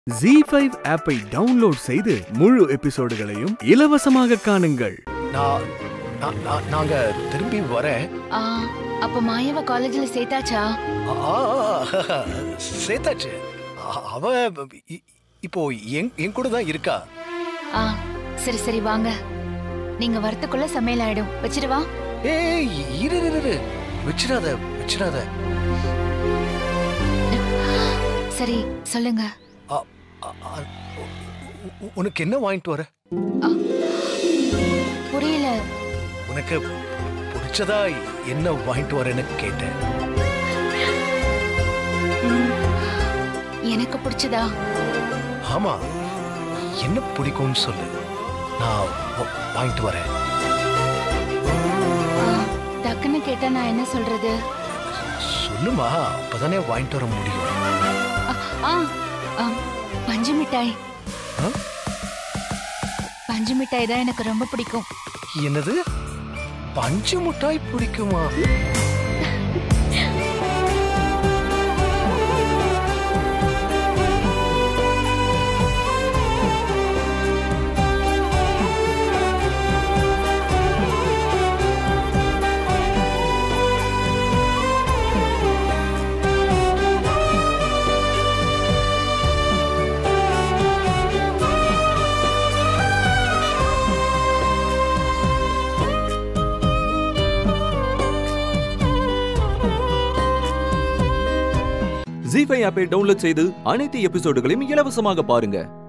ZEE5 ஆப்பை download செய்து முழு எபிசோடுகளையும் இலவசமாக காணுங்கள். நாங்க திரும்பி வரேன். அப்ப மாயாவ காலேஜ்ல சேர்த்தாச்சா? சேர்த்தாச்சு. அவ இப்போ என் கூட தான் இருக்கா. சரி சரி வாங்க, நீங்க வரத்துக்குள்ள சமையல் ஆயிடும். வச்சிடுவா. ஏய் இரு வச்சிடாத. சரி சொல்லுங்க. உனக்கு என்ன வாங்கிட்டு வர? புரியல. உனக்கு பிடிச்சதா என்ன வாங்கிட்டு வரேன்னு கேட்டேன். எனக்கு பிடிச்சதா? ஆமா, என்ன பிடிக்கும்னு சொல்லு, நான் வாங்கிட்டு வரேன். டக்குன்னு கேட்டா நான் என்ன சொல்றது? சொல்லுமா, அப்பதானே வாங்கிட்டு வர முடியும். பஞ்சு மிட்டாய். பஞ்சு மிட்டாய் தான் எனக்கு ரொம்ப பிடிக்கும். என்னது, பஞ்சு மிட்டாய் பிடிக்குமா? ZEE5 ஆப்பை டவுன்லோட் செய்து அனைத்து எபிசோடுகளையும் இலவசமாக பாருங்க.